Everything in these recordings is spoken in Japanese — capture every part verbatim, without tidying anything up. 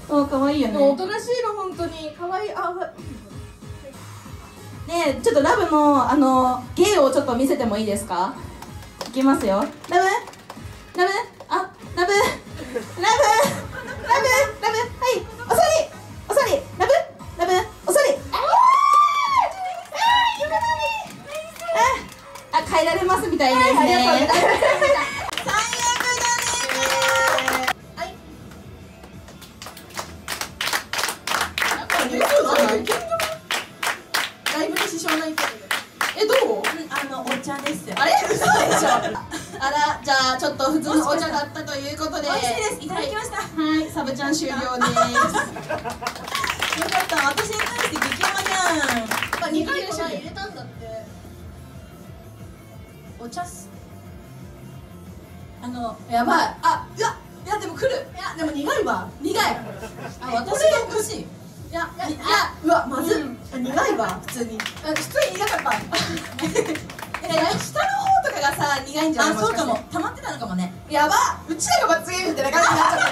うん、可愛いよね。 おとなしいの本当に可愛い。あ、 ねえ、ちょっとラブのあの芸をちょっと見せてもいいですか？いきますよ。ラブ、ラブ、あ、ラブ、ラブ、ラブ、ラブ、はい、お座り、お座り、ラブ、ラブ、お座り。ああ、よかったね。あ、あ、変えられますみたいですね。 ありがとうございます。 最悪だね。 はい。なんかね、そうじゃない？ライブで支障ないけど。え、どう？ あのお茶です。 あれ？嘘でしょ。あら、じゃあちょっと普通のお茶だったということで。 美味しいです。いただきました。 はい、サブちゃん終了です。よかった。私に対して激甘じゃん。 にかい粉入れたんだって。 お茶っす。あのやばい。あ、いや、いやでも来る。いやでも苦いわ。苦い。 あ、私がおかしい。 いや、いや、いや、うわ、まずい。苦いわ、普通に。普通に苦かった。え、下の方とかがさ、苦いんじゃない？ あ、そうかも。溜まってたのかもね。 やば。うちらが罰ゲームみたいな感じになっちゃった。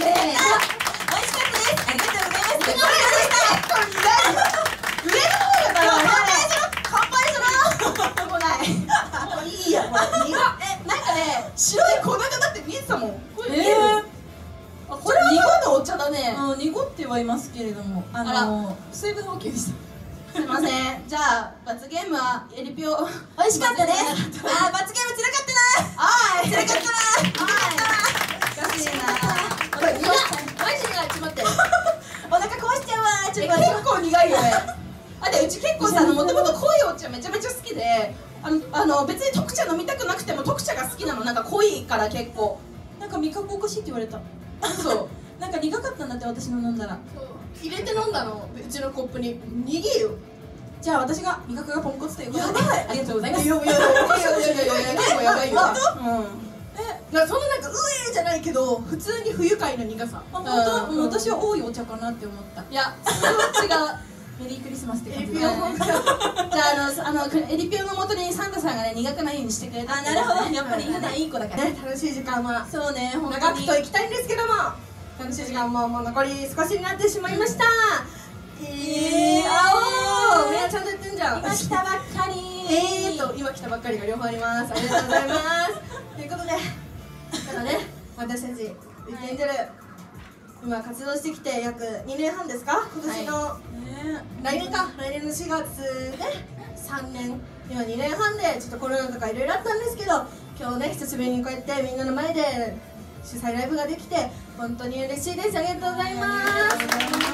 ねえ。 美味しかったです。ありがとうございます。 これ結構苦い。上の方が乾杯しろ。乾杯しろ。もうない。もういいや。もう苦。え、なんかね、白い粉がだって見えてたもん。これ見える？これは濁ったお茶だね。 うん、濁ってはいますけれども、あの水分補給でした。 すいません。じゃあ罰ゲームはエリピオ。 美味しかったです。あー、罰ゲーム辛かったな。 あー、 辛かったな。 おかしいな。これ苦い。マジ苦い。ちょっと待って。 お腹壊しちゃうわ。ちょっと待って。 結構苦いよね。あ、でうち結構さ、もともと濃いお茶めちゃめちゃ好きで、あのあの別に特茶飲みたくなくても特茶が好きなの。なんか濃いから結構。 なんか味覚おかしいって言われた。 そう。 なんか苦かったんだって、私の飲んだら。 入れて飲んだの、うちのコップに。にぎよ。 じゃあ私が味覚がポンコツということで、ありがとうございます。 いやいやいやいやいやいや、結構やばいよ。 本当？ うん。え、なそんななんかうえーじゃないけど、普通に不愉快な苦さ。 あ、本当？もう私は多いお茶かなって思った。 いや、それはメリークリスマスって違う。エ感じで。 リピオ。じゃああのあのエリピオの元にサンタさんがね苦くないようにしてくれた。 あ、なるほど。やっぱり普段いい子だから。 ね、楽しい時間はそうね、本当に。 長くと行きたいんですけども、楽しい時間ももう残り少しになってしまいました。えー、あおー、みんなちゃんと言ってんじゃん。 今来たばっかり。 えーと、今来たばっかりが両方あります。ありがとうございます。ということで、ただね、私たちウィークエンジェル、今活動してきて約にねんはんですか、今年の、 ね、 来年か、来年のしがつでさんねん、今にねんはんでちょっとコロナとかいろいろあったんですけど、今日ね、久しぶりにこうやってみんなの前で主催ライブができて本当に嬉しいです。ありがとうございます。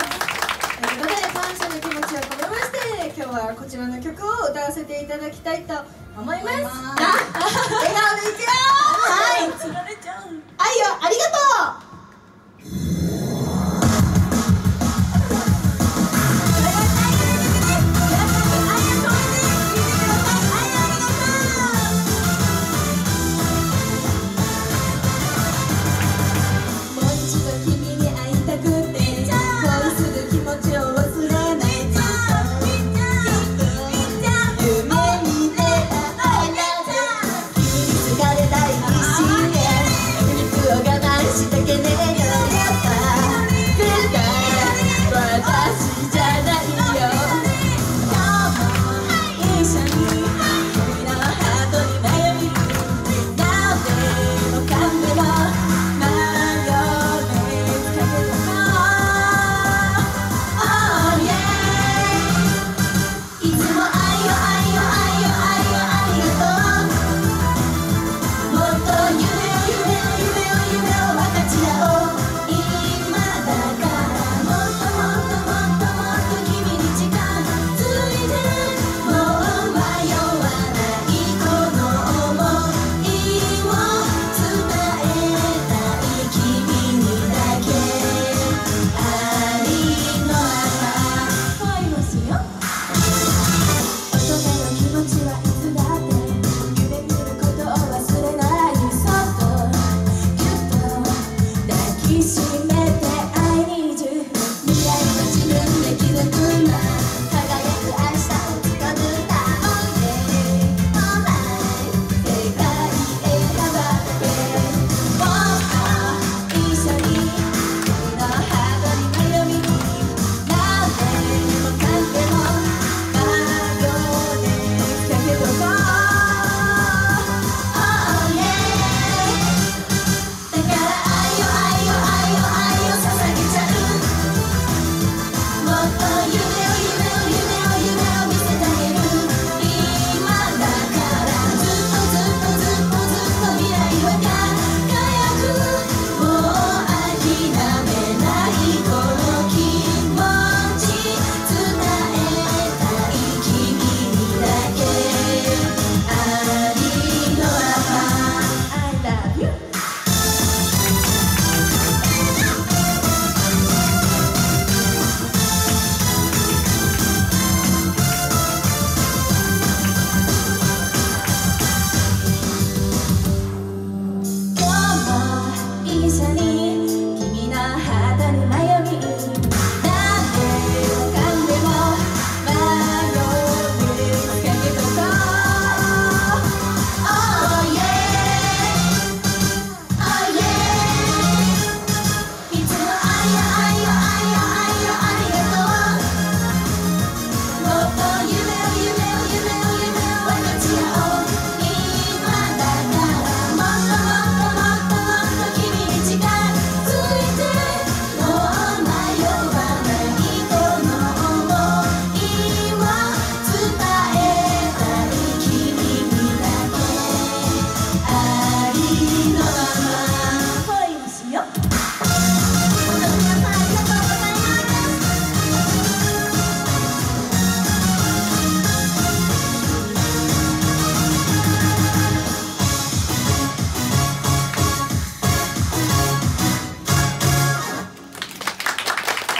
ということで、感謝の気持ちを込めまして、今日はこちらの曲を歌わせていただきたいと思います。あ、笑顔でいくよ。はい、 つられちゃう。 愛をありがとう。 して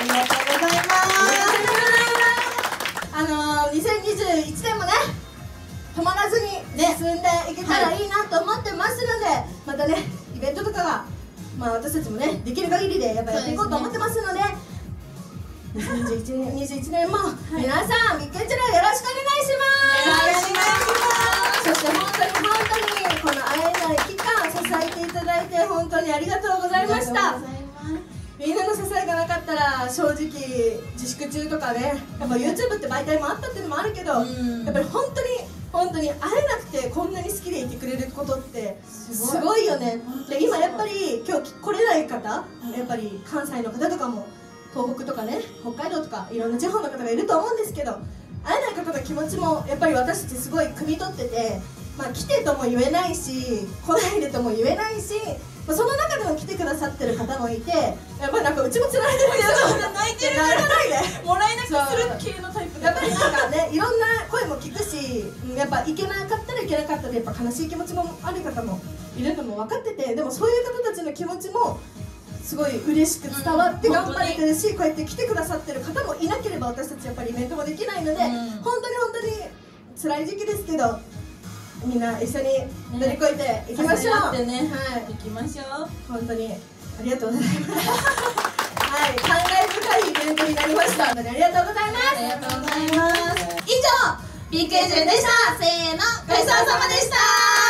りがとうございます。 あのー、にせんにじゅういちねんもね止まらずに進んでいけたらいいなと思ってますので、またねイベントとかが、まあ、私たちもねできる限りでやっぱやっていこうと思ってますので、にせんにじゅういちねん、にじゅういちねんも皆さんビッグエンジェルよろしくお願いします。 お願いします。 そして本当に本当にこの会えない期間支えていただいて本当にありがとうございました。みんなの支えがなかったら正直自粛中とかね、やっぱ YouTube って媒体もあったっていうのもあるけど、やっぱり本当に本当に会えなくてこんなに好きでいてくれることってすごいよね。で今やっぱり今日来れない方、やっぱり関西の方とかも東北とかね北海道とかいろんな地方の方がいると思うんですけど、会えない方の気持ちもやっぱり私たちすごい汲み取ってて、まあ、来てとも言えないし来ないでとも言えないし、まあ、その中でも来てくださってる方もいて、やっぱりなんかうちもつられてるけど泣いてる泣かないでもらい泣きする系のタイプやっぱりなんかねいろんな声も聞くし、やっぱ行けなかったらいけなかったでやっぱ悲しい気持ちもある方もいるのも分かってて、でもそういう方たちの気持ちもすごい嬉しく伝わって頑張れてるし、こうやって来てくださってる方もいなければ私たちやっぱりイベントもできないので、本当に本当に辛い時期ですけどみんな一緒に乗り越えていきましょう。 ってね、 はい、 行きましょう。 本当にありがとうございますはい、感慨深いイベントになりました。本当にありがとうございます。 ありがとうございます。 以上ビッグエンジェルでした。せーの、ごちそうさまでした。